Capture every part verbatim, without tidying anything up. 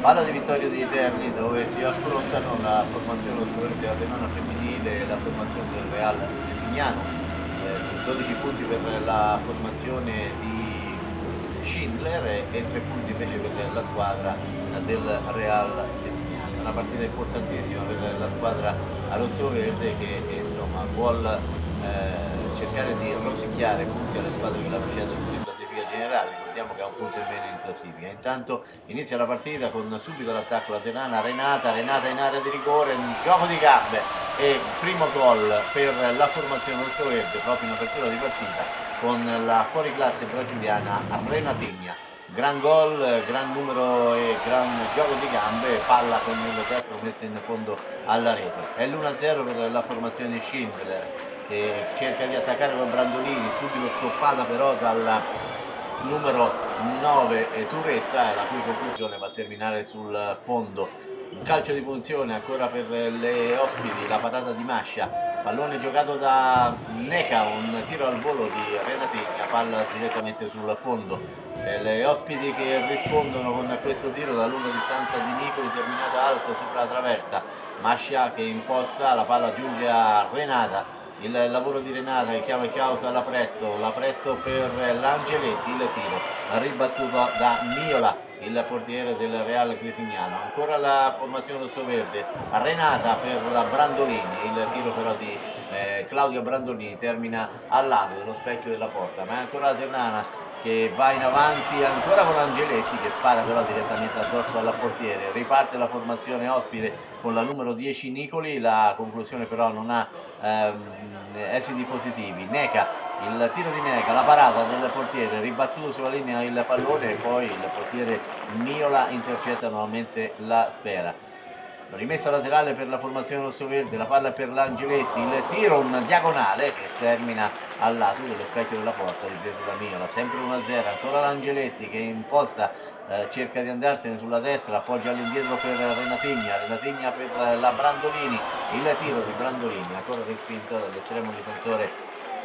Palla di Vittorio di Terni dove si affrontano la formazione rossoverde della Ternana femminile e la formazione del Real Lesignano. Eh, dodici punti per la formazione di Schindler e tre punti invece per la squadra del Real Lesignano. Una partita importantissima per la squadra rossoverde che insomma vuol eh, cercare di rosicchiare punti alle squadre che la precedono in classifica generale. Ricordiamo che ha un punto in meno in classifica. Intanto inizia la partita con subito l'attacco la Ternana, Renata, Renata in area di rigore, un gioco di gambe e primo gol per la formazione rossoverde proprio in apertura di partita con la fuoriclasse brasiliana Renatinha. Gran gol, gran numero e gran gioco di gambe, palla con il destro messo in fondo alla rete. È l'uno a zero per la formazione di Schindler che cerca di attaccare con Brandolini, subito stoppata però dal numero nove Turetta, la cui conclusione va a terminare sul fondo. Un calcio di punizione ancora per le ospiti, la patata di Mascia, pallone giocato da Neca, un tiro al volo di Renatinha, palla direttamente sul fondo. Eh, le ospiti che rispondono con questo tiro da lunga distanza di Nicoli, terminata alta sopra la traversa. Mascia che imposta, la palla giunge a Renata. Il lavoro di Renata che chiama in causa la Presto, la Presto per l'Angeletti, il tiro ribattuto da Miola, il portiere del Real Grisignano. Ancora la formazione rossoverde, Renata per la Brandolini, il tiro però di eh, Claudio Brandolini termina al lato dello specchio della porta, ma è ancora la Ternana che va in avanti ancora con Angeletti che spara però direttamente addosso al portiere. Riparte la formazione ospite con la numero dieci Nicoli, la conclusione però non ha ehm, esiti positivi. Neca, il tiro di Neca, la parata del portiere, ribattuto sulla linea il pallone e poi il portiere Miola intercetta nuovamente la sfera. Rimessa laterale per la formazione rossoverde, la palla per l'Angeletti, il tiro un diagonale che termina al lato dello specchio della porta, ripreso da Miola, sempre uno a zero, ancora l'Angeletti che imposta, eh, cerca di andarsene sulla destra, appoggia all'indietro per Renatinha, Renatinha per la Brandolini, il tiro di Brandolini, ancora respinto dall'estremo difensore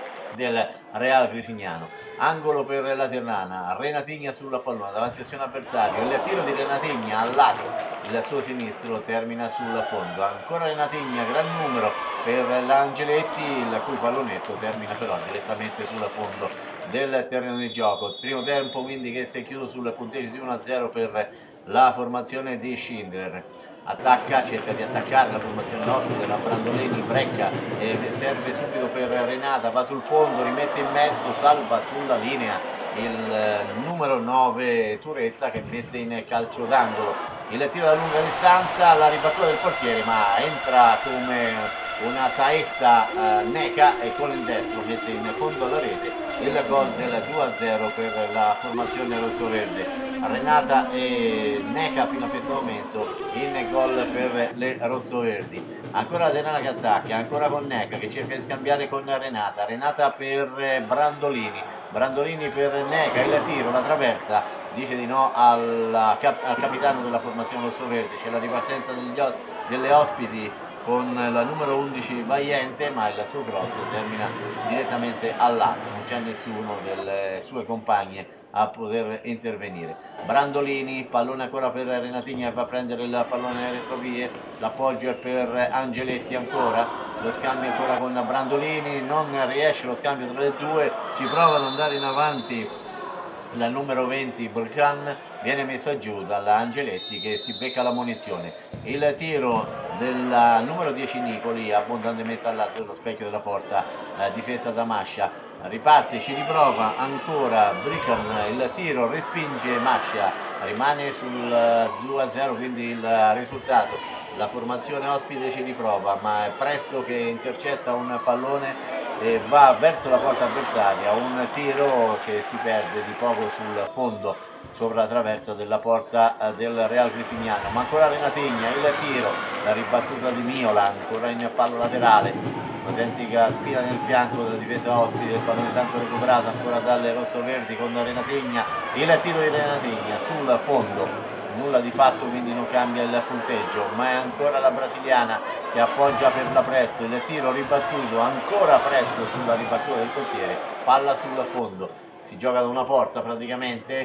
del Real Grisignano. Angolo per la Ternana, Renatinha sulla pallone davanti al suo avversario, il tiro di Renatinha al lato, il suo sinistro termina sul fondo, ancora Renatinha, gran numero per l'Angeletti, il cui pallonetto termina però direttamente sul fondo del terreno di gioco. Primo tempo quindi che si è chiuso sul punteggio di uno a zero per la formazione di Schindler. Attacca, cerca di attaccare la formazione ospite, la Brandolini brecca e serve subito per Renata, va sul fondo, rimette in mezzo, salva sulla linea il numero nove Turetta che mette in calcio d'angolo. Il tiro da lunga distanza, la ribattuta del portiere ma entra come una saetta eh, Neca e con il destro mette in fondo alla rete il gol del due a zero per la formazione rossoverde. Renata e Neca fino a questo momento in gol per le rossoverdi. Ancora la Ternana che attacca, ancora con Neca che cerca di scambiare con Renata, Renata per Brandolini, Brandolini per Neca, il tiro, la traversa, dice di no alla, al capitano della formazione rossoverde. C'è la ripartenza degli, delle ospiti con la numero undici Vaiente, ma il suo cross termina direttamente al lato, non c'è nessuno delle sue compagne a poter intervenire. Brandolini, pallone ancora per Renatinha, va a prendere il pallone alle retrovie, l'appoggio è per Angeletti ancora, lo scambio ancora con Brandolini, non riesce lo scambio tra le due, ci prova ad andare in avanti la numero venti Burkan, viene messo giù dalla Angeletti che si becca la munizione. Il tiro della numero dieci Nicoli abbondantemente al lato dello specchio della porta, eh, difesa da Mascia, riparte, ci riprova ancora Brican, il tiro respinge Mascia, rimane sul due a zero quindi il risultato. La formazione ospite ci riprova ma è Presto che intercetta un pallone e va verso la porta avversaria, un tiro che si perde di poco sul fondo sopra la traversa della porta del Real Grisignano. Ma ancora Renatinha, il tiro, la ribattuta di Miola, ancora in fallo laterale, un'autentica spina nel fianco della difesa ospite, il pallone tanto recuperato ancora dalle rossoverdi con Renatinha, il tiro di Renatinha sul fondo, nulla di fatto quindi non cambia il punteggio, ma è ancora la brasiliana che appoggia per la Presto, il tiro ribattuto, ancora Presto sulla ribattuta del portiere, palla sul fondo, si gioca da una porta praticamente,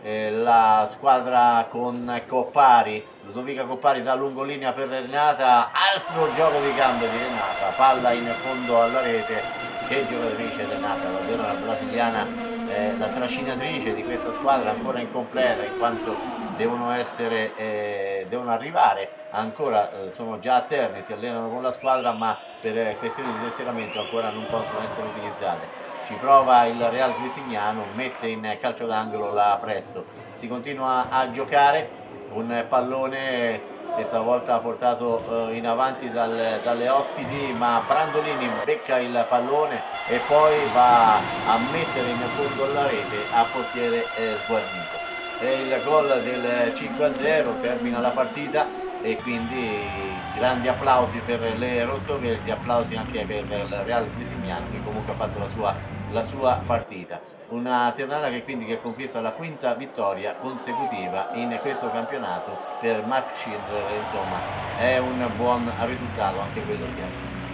eh, la squadra con Coppari, Ludovica Coppari da lungolinea per Renata, altro gioco di gambe di Renata, palla in fondo alla rete. Che giocatrice Renata, davvero la brasiliana, eh, la trascinatrice di questa squadra ancora incompleta, in quanto devono essere, eh, devono arrivare ancora, eh, sono già a Terni, si allenano con la squadra, ma per eh, questioni di tesseramento ancora non possono essere utilizzate. Ci prova il Real Grisignano, mette in calcio d'angolo la Presto, si continua a giocare, un pallone questa volta ha portato eh, in avanti dal, dalle ospiti, ma Brandolini becca il pallone e poi va a mettere in fondo alla rete a portiere eh, sguarnito. È il gol del cinque a zero, termina la partita e quindi grandi applausi per le rossoverdi, applausi anche per il Real Grisignano che comunque ha fatto la sua, la sua partita. Una Ternana che quindi che conquista la quinta vittoria consecutiva in questo campionato per Mark Schindler, insomma è un buon risultato anche quello di ieri.